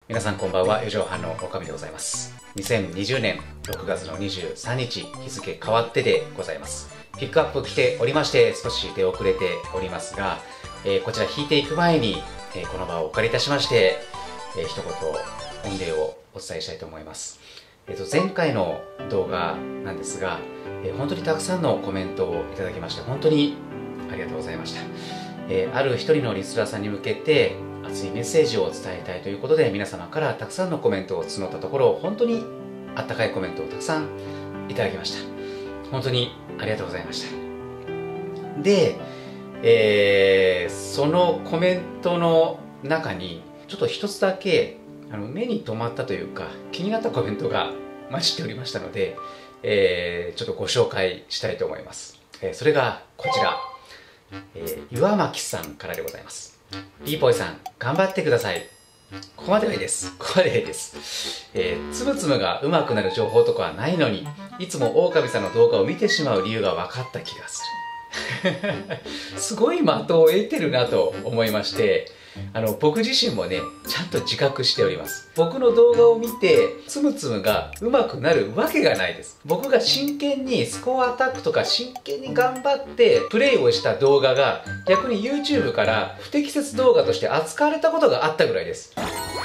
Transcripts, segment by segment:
皆さんこんばんは、四畳半の岡部でございます。2020年6月の23日、日付変わってでございます。ピックアップ来ておりまして、少し出遅れておりますが、こちら引いていく前に、この場をお借りいたしまして、一言御礼をお伝えしたいと思います。前回の動画なんですが、本当にたくさんのコメントをいただきまして、本当にありがとうございました。ある一人のリスナーさんに向けて、熱いメッセージを伝えたいということで、皆様からたくさんのコメントを募ったところ、本当にあったかいコメントをたくさんいただきました。本当にありがとうございました。で、そのコメントの中にちょっと一つだけ目に留まったというか気になったコメントが混じっておりましたので、ちょっとご紹介したいと思います。それがこちら、岩巻さんからでございます。ピーポイさん頑張ってください。ここまではいいです。ここまではいいです。つむつむが上手くなる情報とかはないのに、いつも狼さんの動画を見てしまう理由が分かった気がする。すごい的を得てるなと思いまして、僕自身もね、ちゃんと自覚しております。僕の動画を見て、つむつむが上手くなるわけがないです。僕が真剣にスコアアタックとか真剣に頑張ってプレイをした動画が逆に YouTube から不適切動画として扱われたことがあったぐらいです。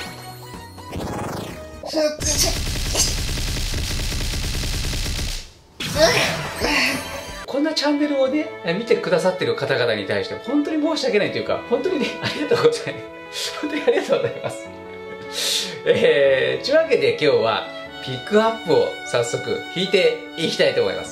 こんなチャンネルをね、見てくださってる方々に対して本当に申し訳ないというか、本当にね、ありがとうございます。本当にありがとうございます。というわけで今日はピックアップを早速引いていきたいと思います。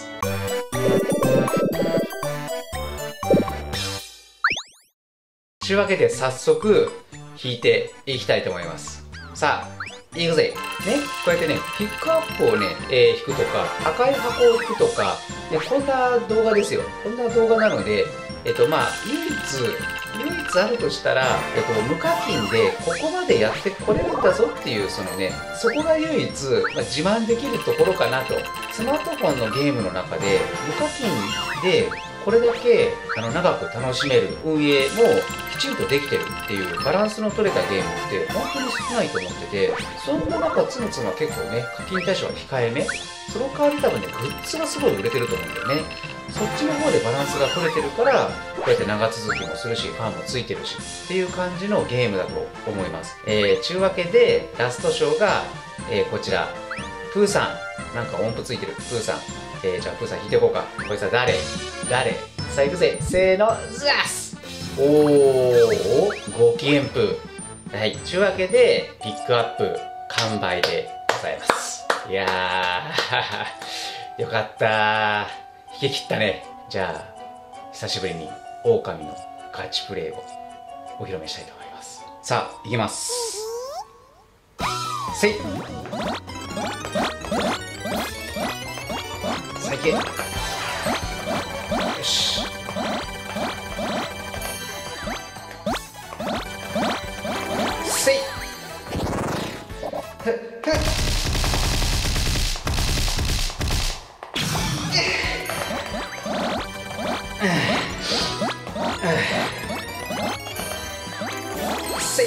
というわけで早速引いていきたいと思います。さあ、いくぜ。ね、こうやってね、ピックアップをね、引くとか、赤い箱を引くとか、こんな動画ですよ。こんな動画なので、唯一あるとしたら、無課金でここまでやってこれるんだぞっていう、そのね、そこが唯一、自慢できるところかなと。スマートフォンのゲームの中で、無課金でこれだけ長く楽しめる運営もきちんとできてるっていうバランスの取れたゲームって本当に少ないと思ってて、そんな中つむつむは結構ね、課金対象は控えめ。その代わり多分ね、グッズがすごい売れてると思うんだよね。そっちの方でバランスが取れてるから、こうやって長続きもするし、ファンもついてるしっていう感じのゲームだと思います。ちゅうわけで、ラストショーが、こちら、プーさん。なんか音符ついてる、プーさん。じゃあプーさん引いていこうか。こいつは誰さあ行くぜ。せーの、ズラス。おー、ご機嫌プー。はい。ちゅうわけで、ピックアップ完売でございます。いやー、よかったー。引き切ったね。じゃあ、久しぶりに狼のガチプレイをお披露目したいと思います。さあ、行きます。せい。さあ、行け。よし。せい。ふっふっ。せい。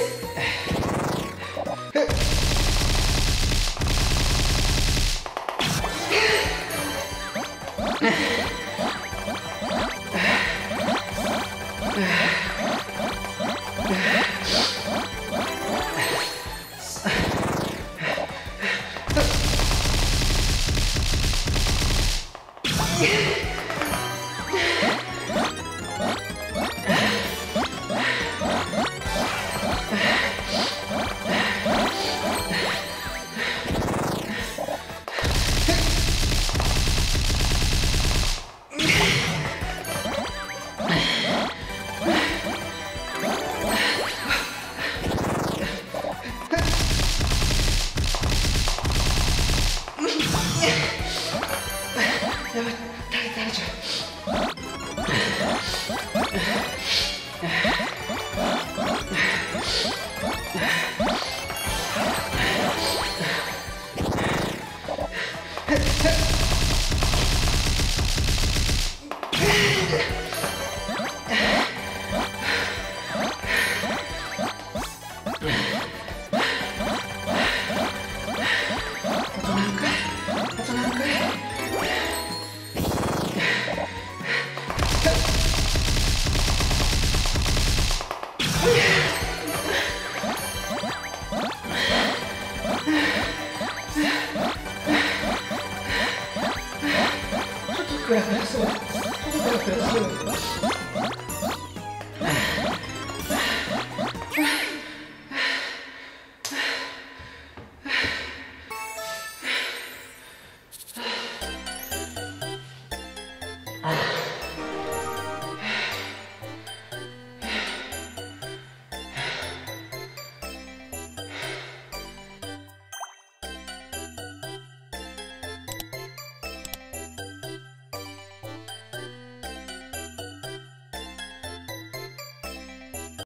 やばい、垂れちゃう。 プラプラする。プラプラする。